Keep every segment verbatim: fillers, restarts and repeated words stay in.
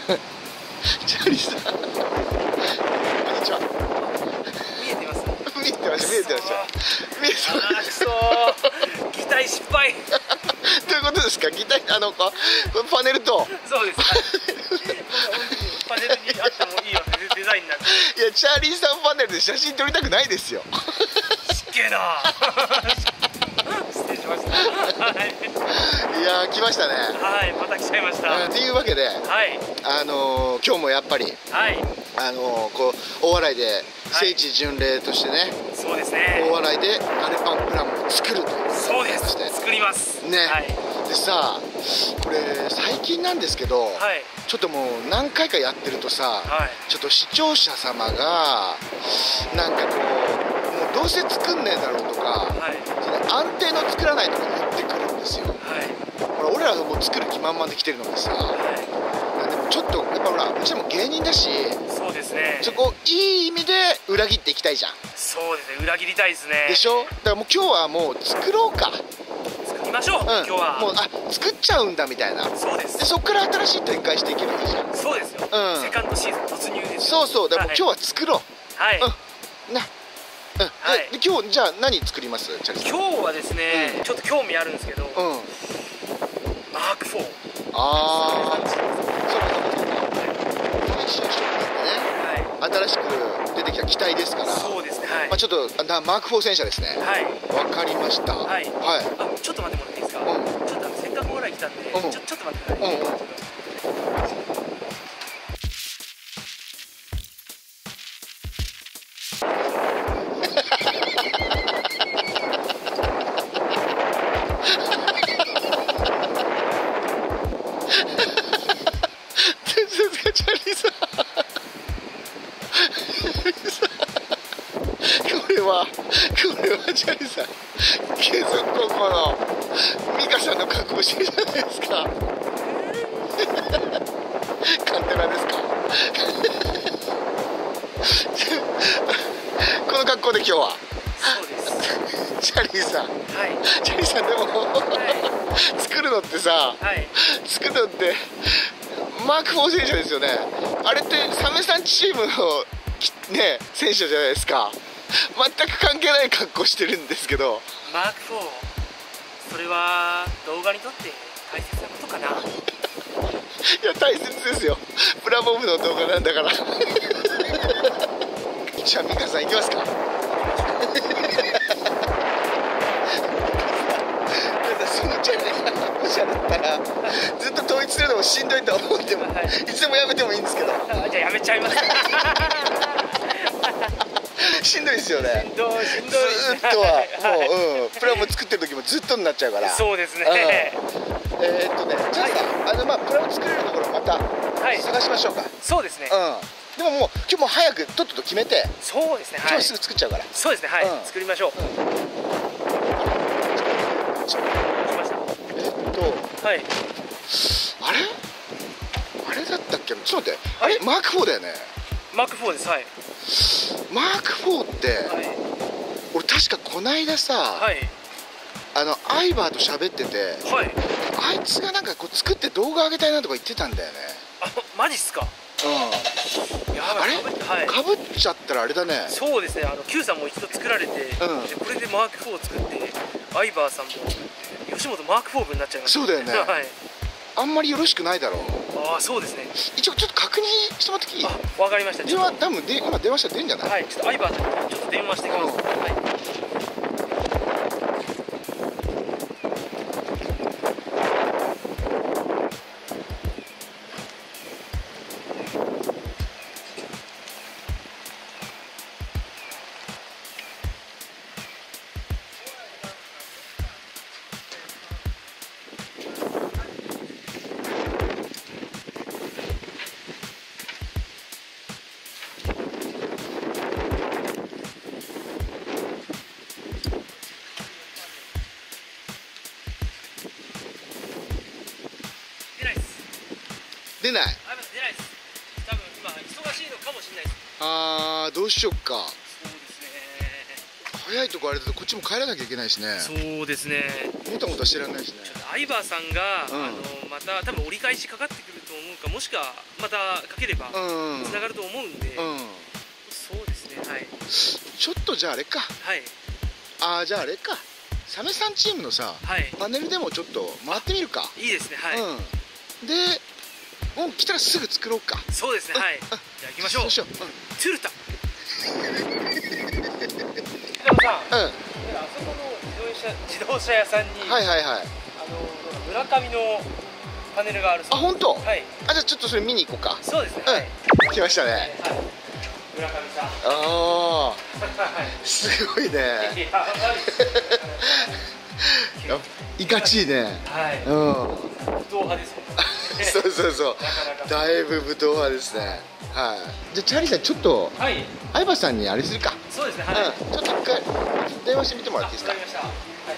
チャーリーさん、こんにちは。 見えてます。 見えてました、見えてました。見えてまあー、くそー、擬態失敗。 どういうことですか、擬態、あの、このパネルと。 そうです。パネルにあってもいいよってデザインなんで。 いや、チャーリーさんパネルで写真撮りたくないですよ。 失敬な。失礼しました。はい。 いやー、来ましたね。 はい、また来ちゃいました。 というわけで、 はい。 あのー、今日もやっぱり、 はい。 あのー、こう大洗で聖地巡礼としてね、 そうですね。 大洗でガネパンプラムを作るという。 そうです。作りますね。 はい。 でさ、これ最近なんですけど、 はい。 ちょっともう何回かやってるとさ、 はい、 ちょっと視聴者様がなんかこう、もうどうせ作んねえだろうとか、はい、安定の作らないとか言ってくるんですよ。はい、ほら俺らがもう作る気満々で来てるのにさ、はい、でもちょっとやっぱほらうちらも芸人だし、そうですね、そこいい意味で裏切っていきたいじゃん。 そうですね、裏切りたいですね。 でしょ。だからもう今日はもう作ろうか。 作りましょう、うん、今日はもう、あ、作っちゃうんだみたいな。そうです。でそこから新しい展開していけばいいじゃん。 そうですよ、うん、セカンドシーズン突入です。 そうそう、だからもう今日は作ろう。はい、うん、な、うん、はい、で今日じゃあ何作ります？チャリさん。今日はですね、うん、ちょっと興味あるんですけど、うん、マークフォー。 ああ、そうかそうかそうか。新しい商品でね、はい、新しく出てきた機体ですから。そうですね。はい。まあちょっとなマークフォー戦車ですね。はい。わかりました。はい。はい。あ、ちょっと待ってもらっていいですか。うん。ちょっとあのせっかくオーライ来たんで、うん、ちょちょっと待ってください。うん。チャリさんこれはこれはチャリさん継続高校の美香さんの格好してるじゃないですか。カンテナですか。この格好で今日は。そうです。チャリーさん、はい、チャリーさんでも、はい、作るのってさ、はい、作るのってマークフォー戦車ですよね。あれってサメさんチームのね戦車じゃないですか。全く関係ない格好してるんですけど。マークフォー、それは動画にとって大切なことかな。いや大切ですよ。プラモブの動画なんだから。じゃあ美香さん行きますか。そのチャリがおしゃれだったらずっと統一するのもしんどいと思っても、はい、いつでもやめてもいいんですけど。じゃあやめちゃいます。しんどいですよね。しんどいしんどい。ずっとはもう、うん、プラモ作ってる時もずっとになっちゃうから。そうですね。うん、えー、っとね、じゃあさ、はい、あのまあプラモ作れるところまた探しましょうか。はい、そうですね。うん。でももう今日も早くとっとと決めて。そうですね。はい、今日すぐ作っちゃうから。そうですね。はい。うん、作りましょう。うん、えっと、はい。あれ？あれだったっけ？ちょっと待って。あれマークフォーだよね。マークフォーです。はい。マークフォーって、はい、俺確かこないださ、はい、あのアイバーと喋ってて、はい、あいつがなんかこう作って動画上げたいなとか言ってたんだよね。あ、マジっすか。うん。やばい。あれ？はい、かぶっちゃったらあれだね。そうですね。あの Q さんも一度作られて、うん、これでマークフォーを作って、アイバーさんも吉本マークフォー部になっちゃいました。そうだよね。はい。あんまりよろしくないだろう。ああ、そうですね。一応ちょっと確認してもらっていい？あ、わかりました。電話多分で今電話したら出るんじゃない？はい。ちょっとアイバーさんにちょっと電話してきます。うん、はい。出ない。出ないです。多分今忙しいのかもしれないです。あー、どうしよっか。そうですね。 早いとこあれだとこっちも帰らなきゃいけないしね。 そうですね。 もたもたしてらんないしね。 相葉さんが、うん、あのまた多分折り返しかかってくると思うか、もしくはまたかければつながると思うんで、うん、そうですね。はい。 ちょっとじゃああれか。はい。ああじゃああれか。サメさんチームのさ、はい、パネルでもちょっと回ってみるか。いいですね。はい。うん、 で、もう来たらすぐ作ろうか。 そうですね。はい。じゃあ行きましょう。そうしよう。うん、トゥルタ。北野さん。うん。あそこの自動車自動車屋さんに。はいはいはい。あの村上のパネルがあるそうです。 あ本当。 はい。 あじゃあちょっとそれ見に行こうか。そうですね。はい。来ましたね。はい。 村上さん。ああ。すごいね。いかちいね。はい。うん。 武闘派ですもんね。 そうそうそう。だいぶ武闘派ですね。はい。じゃあチャーリーさんちょっと相葉さんにあれするか。 そうですね。はい。 ちょっと一回電話してみてもらっていいですか。わかりました。はい。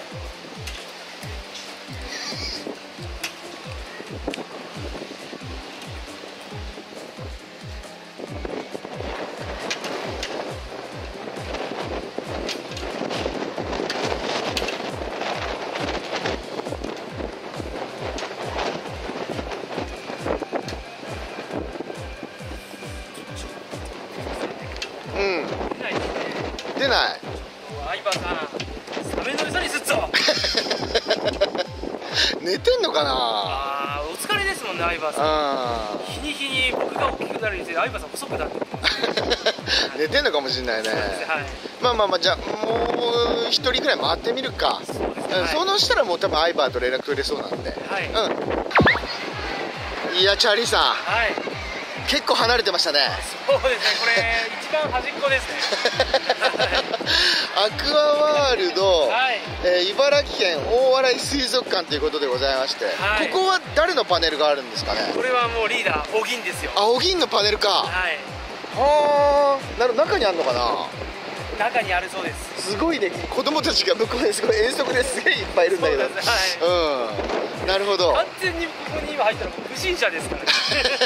出ない。 相葉さん、サメの餌にすっぞ。 寝てんのかな。 ああ、お疲れですもんね、相葉さん。日に日に僕が大きくなるにつれ相葉さん細くなってます。 寝てんのかもしれないね。はい、まあまあまあじゃあもう一人ぐらい回ってみるか。そうですね。そのしたらもう多分相葉と連絡取れそうなんで。はい。うん。いやチャーリーさん。はい。結構離れてましたね。 そうですね。これ一番端っこですね。 アクアワールド、はい、えー、茨城県大洗水族館ということでございまして、はい、ここは誰のパネルがあるんですかね。 これはもうリーダーお銀ですよ。 あ、お銀のパネルか。はい。はあ、なる中にあるのかな。 中にあるそうです。 すごいね。子供たちが向こうですごい遠足ですげえいっぱいいるんだけど。はい。うん。なるほど。 完全にここに今入ったら不審者ですからね。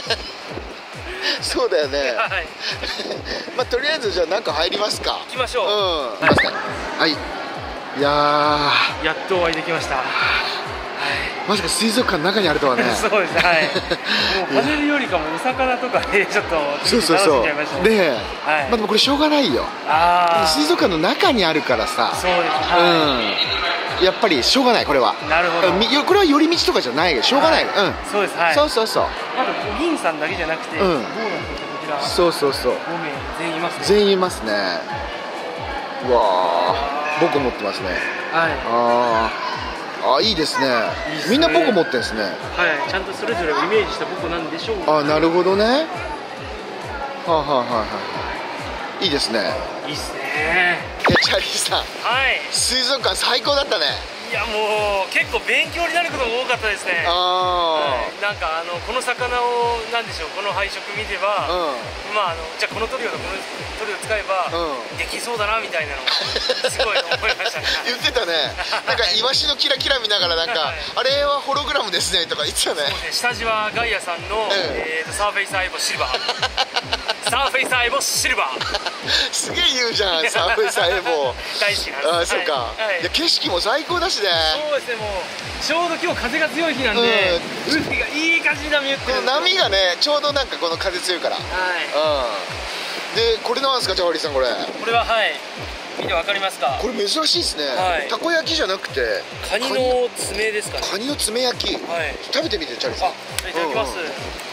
そうだよね。はい。まあとりあえずじゃあ中入りますか。 行きましょう。うん。 はい。いやー。やっとお会いできました。はい。 まさか水族館の中にあるとはね。 そうです。はい。もうパネルよりかもお魚とかでちょっと楽しんじゃいましたね。 で、まあでもこれしょうがないよ。ああ。水族館の中にあるからさ。 そうです。はい。 うん。やっぱりしょうがないこれは。なるほど。これは寄り道とかじゃないけどしょうがない。うん。そうです。はい。そうそうそう。 まだお銀さんだけじゃなくて、うん。 そうそうそう。 ごめい全員いますね。 全員いますね。うわあ、ボコ持ってますね。はい。ああ、あいいですね。みんなボコ持ってんですね。はい。 ちゃんとそれぞれをイメージしたボコなんでしょう。 あ、なるほどね。はあはあはあはあ。いいですね。 いいっすね。 チャーリーさん。はい。水族館最高だったね。 いやもう結構勉強になることが多かったですね。あ、はい、なんかあのこの魚をなんでしょう、この配色見てば、うん、まああのじゃあこのトリオとこのトリオ使えば、うん、できそうだなみたいなのすごい思いましたね。言ってたね。 なんかイワシのキラキラ見ながらなんか、はい、あれはホログラムですねとか言ってたね。 下地はガイアさんの、うん、えーとサーフェイスアイボシルバー。サーフェイスアイボシルバー。 すげえ言うじゃん、サーフェイスアイボ。 大好きなんです。 あ、そうか。はい、で景色も最高だしね。 そうですね、もうちょうど今日風が強い日なんで、うん、海がいい感じに波打ってる。 波がね、ちょうどなんかこの風強いから。はい。うん。で、これなんですか、チャーリーさんこれ。 これははい。見てわかりますか。 これ珍しいですね。はい。たこ焼きじゃなくて。 カニの爪ですかね。 カニの爪焼き。はい。食べてみて、チャーリーさん。 あ、いただきます。うんうん、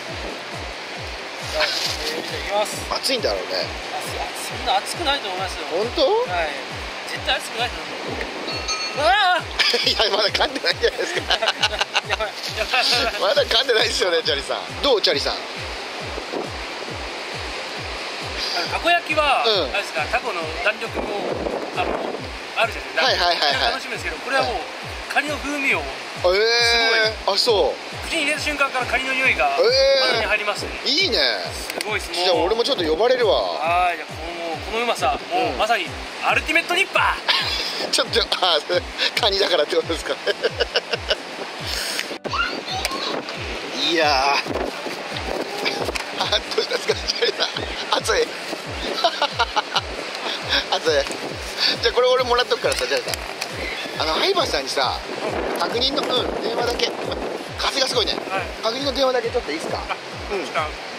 いきます。 暑いんだろうね。 そんな暑くないと思いますよ。 本当？ はい。絶対暑くないと思う。ああ。 いやまだ噛んでないんじゃないですか。まだ噛んでないですよね、チャリさん。どうチャリさん。 たこ焼きは、うん、あれですか、タコの弾力もあのあるじゃないですか。はいはいはいはい。楽しみですけど、これはもう、はい、カニの風味を。ええー、あ、そう。口に入れた瞬間からカニの匂いが鼻に入りますね。いいね。すごいです。じゃあ俺もちょっと呼ばれるわ。はい、じゃあこのこのうまさ、もう、うん、まさにアルティメットニッパー。ちょっとあカニだからってことですかね。いやー、あどうしたんですか、チャリさん。暑い。暑それ。じゃあこれ俺もらっとくからさ、じゃあさ、あの相葉さんにさ、確認の、うん、電話だけ、風がすごいね、はい、確認の電話だけ取っていいですか。うん、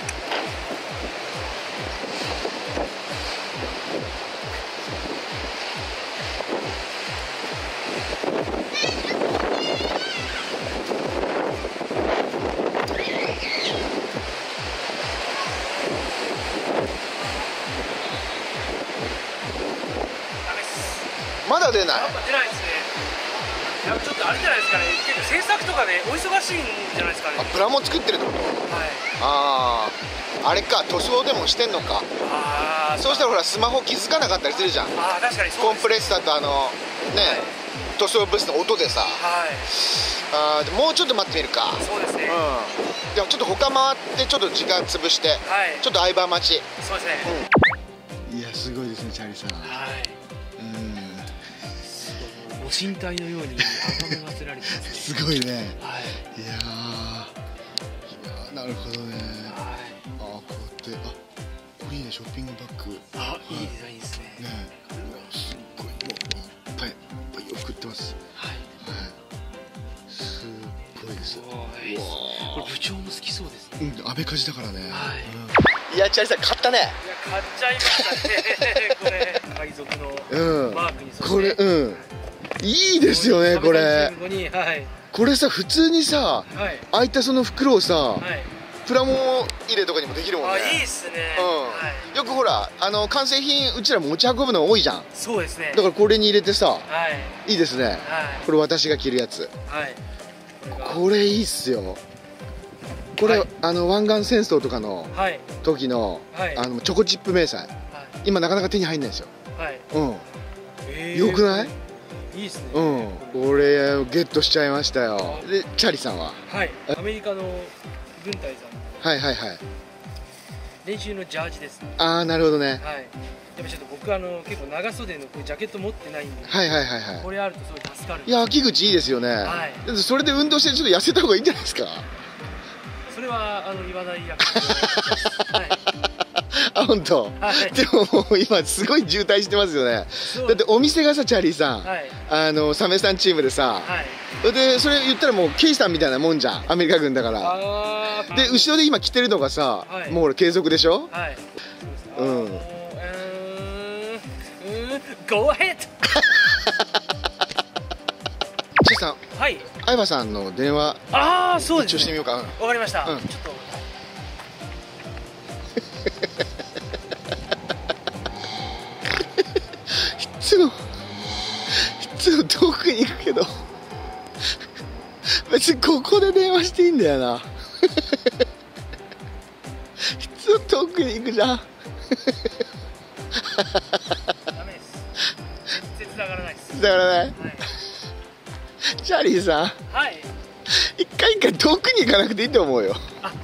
まだ出ない。やっぱ出ないですね。やっぱちょっとあれじゃないですかね。結構制作とかでお忙しいんじゃないですかね。あ、プラモ作ってるってこと。はい。ああ、あれか、塗装でもしてんのか。ああ。そうしたらほらスマホ気づかなかったりするじゃん。ああ、確かにそうです。コンプレッサーとあのね、はい、塗装ブースの音でさ。はい。ああ、でもうちょっと待ってみるか。そうですね。うん。じゃあちょっと他回ってちょっと時間潰して、はい、ちょっと相葉待ち。そうですね。うん、いやすごいですね、チャーリーさん。はい。 ご神体のように崇めまつられてますね。 すごいね。はい。いやー、なるほどね。はい。あ、こうやって、あ、これいいね、ショッピングバッグ。あ、はい、いいデザインですね。ね。すっごい、もういっぱいいっぱい送ってます。はい。はい。すっごいです。これ部長も好きそうですね。 うん、安倍火事だからね。はい。うん、いや、チャーリーさん買ったね。いや、 買っちゃいましたね。これ海賊のマークにそして。 これ、うん。いいですよねこれ。これさ普通にさ、開いたその袋をさ、プラモ入れとかにもできるもんね。 いいっすね。 よくほらあの完成品うちら持ち運ぶの多いじゃん。 そうですね。 だからこれに入れてさ、いいですね。これ私が着るやつ。これいいっすよ。これあの湾岸戦争とかの時のあのチョコチップ迷彩、今なかなか手に入んないんですよ。うん。よくない？ いいですね。 うん、これゲットしちゃいましたよ。で、チャーリーさんは。 はい。アメリカの軍隊さん。 はいはいはい。 練習のジャージです。 ああ、なるほどね。はい。 でもちょっと僕あの結構長袖のこうジャケット持ってないんで。 はいはいはいはい。 これあるとすごい助かる。 いや、秋口いいですよね。はい。それで運動してちょっと痩せた方がいいんじゃないですか。 それはあの言わないやつ。はい。 あ、本当。でももう今すごい渋滞してますよね。だってお店がさ、チャーリーさん、あのサメさんチームでさ、でそれ言ったらもうケイさんみたいなもんじゃん、アメリカ軍だから。で後ろで今着てるのがさ、もうほら継続でしょ。うん。 Go ahead。 チェさん、相葉さんの電話一応してみようか。わかりました。ちょっと。 いつもいつも遠くに行くけど別にここで電話していいんだよな。いつも遠くに行くじゃん。ダメです。全然繋がらないです。 繋がらない、はい、チャーリーさん、はい、一回一回遠くに行かなくていいと思うよ。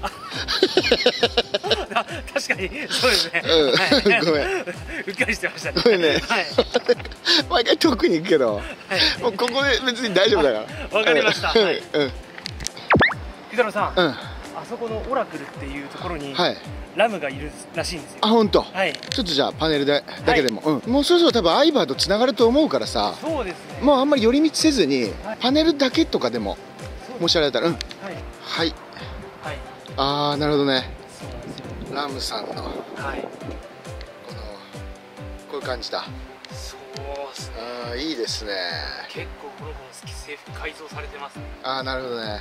確かにそうですね。 うん、ごめん。 うっかりしてましたね。 ごめんね。毎回遠くに行くけど、もうここで別に大丈夫だから。 わかりました。うん。ピカロさん、あそこのオラクルっていうところにラムがいるらしいんですよ。 あ、本当。はい。ちょっとじゃあパネルでだけでも、うん。もうそろそろ多分相葉とつながると思うからさ。そうですね。もうあんまり寄り道せずにパネルだけとかでももしあれだったら、うん。はい。はい。ああ、なるほどね。ラムさんの、はい、このこういう感じだ。そうですね。ああ、いいですね。 結構この子の制服改造されてますね。 ああ、なるほどね。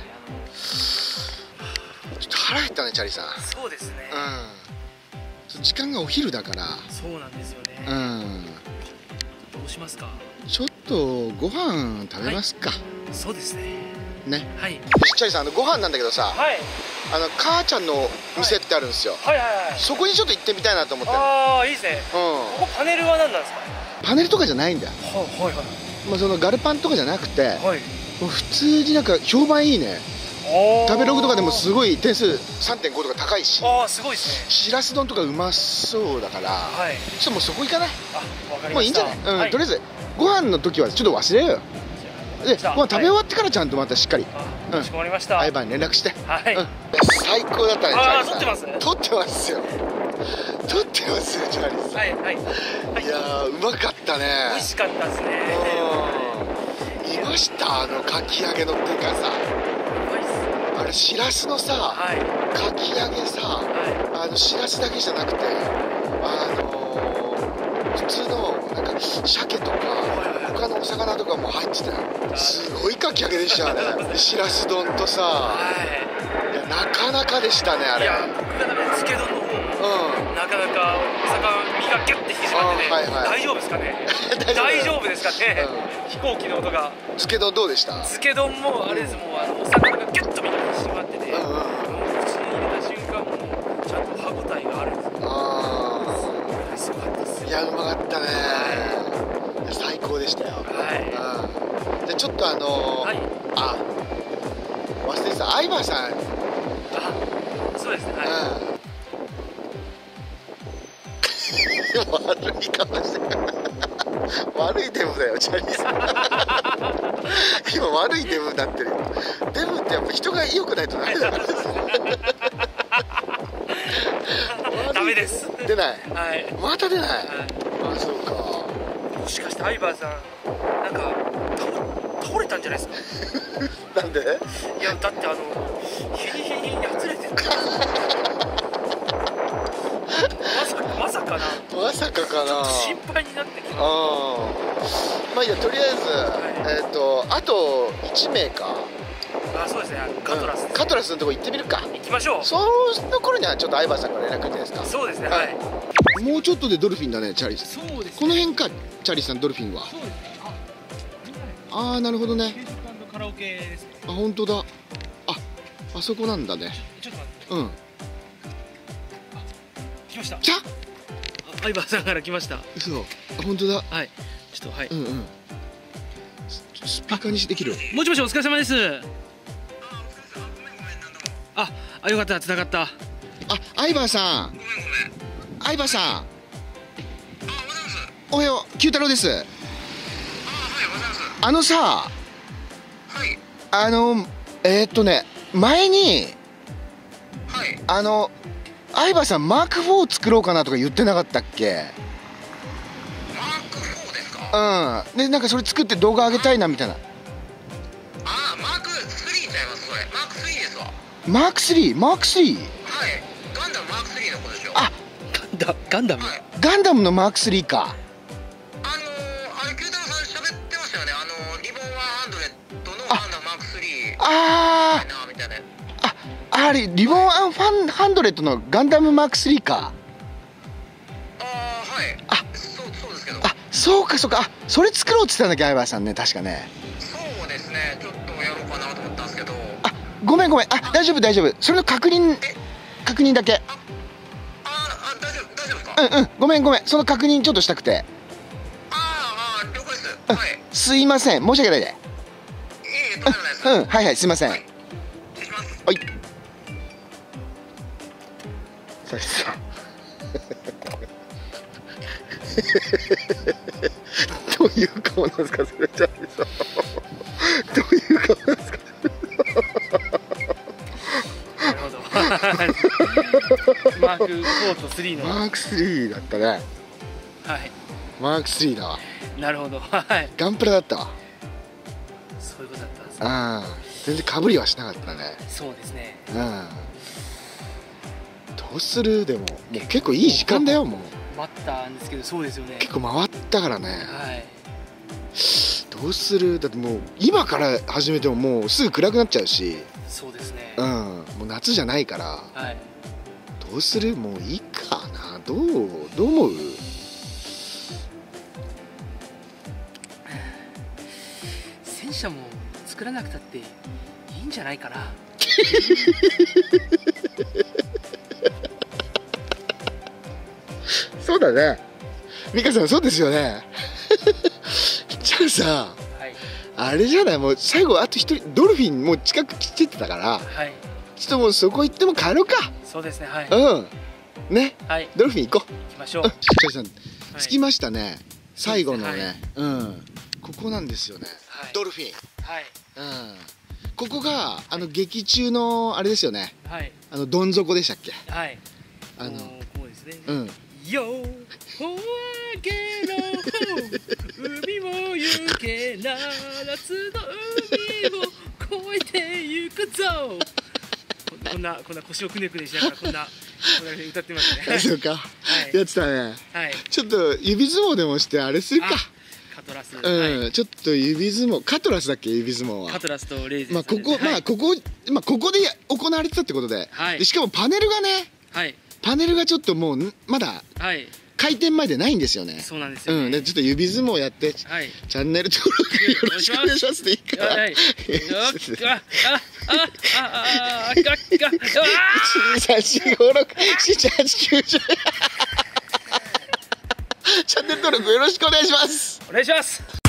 ちょっと腹減ったね、チャリさん。 そうですね。 うん。時間がお昼だから。 そうなんですよね。 うん。 どうしますか。 ちょっとご飯食べますか。はい、 そうですね。 ね。はい。チャリさん、あのご飯なんだけどさ。はい。あの母ちゃんの店ってあるんですよ。はいはいはい。そこにちょっと行ってみたいなと思って。 ああ、いいですね。うん。ここパネルは何なんですか。 パネルとかじゃないんだよ。はいはいはい。まあそのガルパンとかじゃなくて、はい。普通になんか評判いいね。食べログとかでもすごい点数 さんてんご とか高いし。ああ、すごいですね。しらす丼とかうまそうだから。はい。ちょっともうそこ行かない。あ、わかりました。もういいんじゃない。うん。とりあえずご飯の時はちょっと忘れようよ。で、ご飯食べ終わってからちゃんとまたしっかり。 かしこまりました。 相葉に連絡して。 はい。 最高だったね。 ああ、撮ってます。 撮ってますよ。 撮ってますチャーリーさん。 はいはい、はい、 いやーうまかったね。 美味しかったですね。 見ました？あのかき揚げのっていうかさ、あれしらすのさ、はい、かき揚げさ、はい、あのしらすだけじゃなくて、あのー、普通のなんか鮭とか、はい、他のお魚とかも入ってたよ。すごいかき揚げでしたね。しらす丼とさ、はい、いやなかなかでしたねあれ。いや僕がねつけ丼の方も、うん、なかなか魚身がギュッて引き締まってね、はいはい、大丈夫ですかね大丈夫ですかね、うん、飛行機の音が。つけ丼どうでした？つけ丼もあれです、もうあのお魚がギュッと身が引き締まってて、うんうん、もう口に入れた瞬間もうちゃんと歯応えがあるんですよ。ああすごかったっすよ。いやうまかったね、はい、最高でしたよ。はい、うん、でちょっとあのーはい、あ忘れてた、相葉さん。あそうですね、はい、うん悪い顔してる悪いデブだよチャーリーさん今悪いデブになってるよ。デブってやっぱ人が良くないとダメだからダメです。出ない、はい、また出ない、はい、あそうか。もしかして相葉さんなんか倒, 倒れたんじゃないですかなんで？いやだってあのヒリヒリにやつれてるまさかまさかなまさかかな心配になってきた。あまあいいやとりあえず、はい、えっ、ー、とあといち名か。あそうですねカトラス、うん、カトラスのとこ行ってみるか。行きましょう。その頃にはちょっと相葉さんから連絡いいですか。そうですね、はい、はい、もうちょっとでドルフィンだねチャーリーさん。そうですね、この辺かチャーリーさんドルフィンは。そうですね、ああなるほどね。カラオケですね。あ本当だ、ああそこなんだね。ちょっと待って、うん来ました。来た。相葉さんから来ました。嘘。あ本当だ。はい。ちょっとはい。うんうん。スピーカーにできる。もしもしお疲れ様です。ああよかった繋がった。あ相葉さん。ごめんごめん。相葉さん。あおはよう九太郎です。あはいおはようございます。あのさ。はい。あのえー、っとね前に。はい。あの。相葉さんマークフォー作ろうかなとか言ってなかったっけ？マークフォーですか？うんでなんかそれ作って動画上げたいなみたいな。ああマークスリーちゃいます。それマークスリーですわ。マークスリー？マークスリー？はいガンダムマークスリーのことでしょ。あガンダガンダム、はい、ガンダムのマークスリーか。あのー、あれ九太郎さん喋ってましたよね。あのー、リボンワンハンドレッドのガンダムマークスリーああみたいな。あれリボンファンハンドレッドのガンダムマークスリーか。ああはいあそうそうですけど。あそうかそうか。あそれ作ろうって言ってたんだっけ相葉さんね確かね。そうですねちょっとやろうかなと思ったんですけど。あごめんごめんあ大丈夫大丈夫それの確認確認だけ。ああ大丈夫大丈夫ですか。うんうんごめんごめんその確認ちょっとしたくて。ああ了解です、うん、はいすいません申し訳ないで。いえいえとんでもないです。うんはいはいすいません。はい失礼します。はいどういう顔なんですかそれチャーリーさんどういう顔なんですかなるほどマークフォーとスリーのマークスリーだったね。はいマークスリーだわ。なるほどはいガンプラだったわ。そういうことだったんですね。ああ全然かぶりはしなかったね。そうですねうんどうするでももう結構いい時間だよ。もう待ったんですけど。そうですよね結構回ったからね。はいどうするだってもう今から始めてももうすぐ暗くなっちゃうし。そうですねうんもう夏じゃないから、はい、どうするもういいかな。どうどう思う？戦車も作らなくたっていいんじゃないかなそうだね美香さんそうですよねじゃあさ、はい、あれじゃないもう最後あと一人ドルフィンもう近く来てたから、はい、ちょっともうそこ行っても帰ろうか。そうですねはいうんね、はい、ドルフィン行こう。行きましょう。うん、さん、はい、着きましたね最後のね、はい、うんここなんですよね、はい、ドルフィンはいうんここがあの劇中のあれですよね、はい、あのどん底でしたっけ。はいあのこうですつで、 うん、 よーほあげの海も行けな夏の海を越えてゆくぞこんなこんな腰をくねくねしながらこんなこんな歌ってましたね。 そうか、はい、やってたね、 はい、 ちょっと指相撲でもしてあれするか。 カトラス、 うん、はい、ちょっと指相撲、カトラスだっけ、指相撲は。 カトラスとレイズ、 まあここ、はい、まあここ、まあここで行われてたってことで、はい、でしかもパネルがね、はい、パネルがちょっともうまだ開店前でないんですよね。 そうなんですよ、ね。 うん、でちょっと指相撲やって、はい、チャンネル登録よろしくお願いしますでいいか。はい。ああああああガッガッ一二三四五六七八九十。チャンネル登録よろしくお願いします。 お願いします。